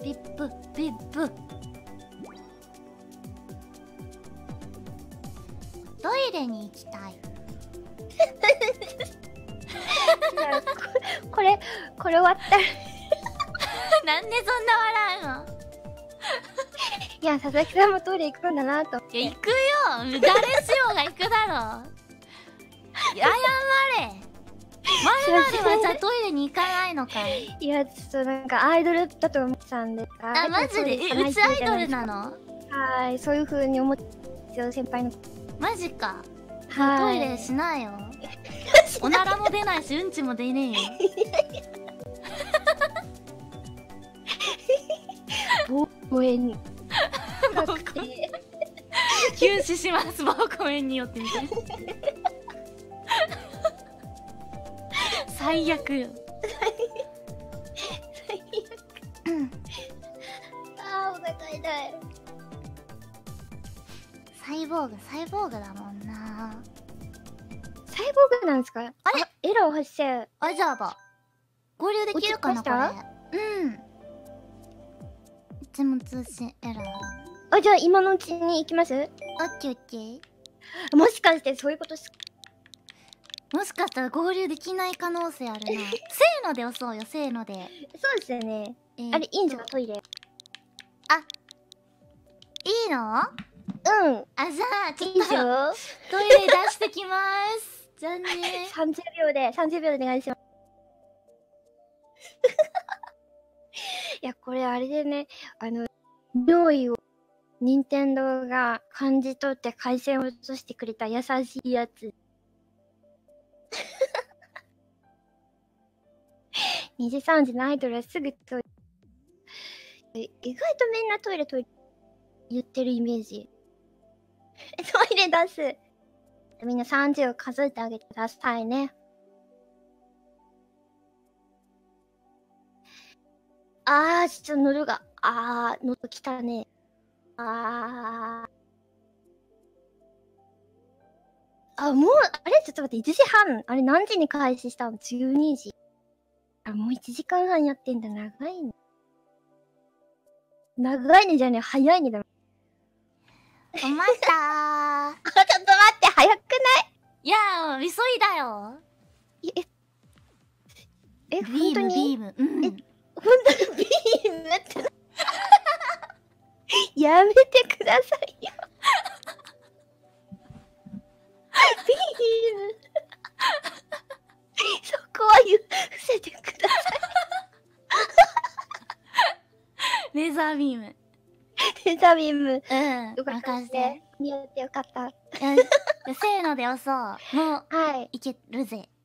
ピップピップ。トイレに行きたい。 これ終わったらなんでそんな笑うの？ いや、佐々木さんもトイレ行くんだなと。 いや、行くよ。誰しようが行くだろ。謝れ。まるまるはじゃあトイレに行かないのかい？ いや、ちょっとなんかアイドルだと思ってたんで。 あ、マジで？うちアイドルなの？ はい、そういう風に思ってますよ、先輩の。 マジか。 はい。 トイレしないよ。おならも出ないし、うんちも出ねえよ。 望遠に。 休止します、膀胱炎によってみたいな。最悪よ。 あー、お腹痛い。 サイボーグだもんな。 サイボーグなんですか？あれエラー発生。 あ、じゃあば合流できるかなこれ。うん。いつも通信エラー。 あ、じゃあ今のうちに行きます？ オッケーオッケー。 もしかしてそういうことす。 もしかしたら合流できない可能性あるな。せーので押そうよ、せーので。 そうですよね。あれいいんじゃん、トイレ。 あ、いいの？ うん。 あ、じゃあちょっいいでしょ？ とトイレ出してきます。じゃあね。 30秒でお願いします。いや、これあれでね、尿意を任天堂が感じ取って回線を落としてくれた優しいやつ。2時3時のアイドルはすぐトイレ。意外とみんなトイレ言ってるイメージ。トイレ出す。みんな30を数えてあげてくださいね。あー、ちょっと喉が、喉きたね。もう、あれちょっと待って、1時半。あれ何時に開始したの？ 12 時。もう1時間半やってんだ。長いね。長いねじゃねえ、早いねだ。 おましたー。 ちょっと待って、早くない？ いやー、急いだよ。 本当に？ ビーム。うん。 本当にビームってやめてくださいよ。ビームそこは伏せてください。レーザービーム。 レーザービーム。 うん。任せて。 似合ってよかった。 せーので押そう。もう、 はい。 いけるぜ。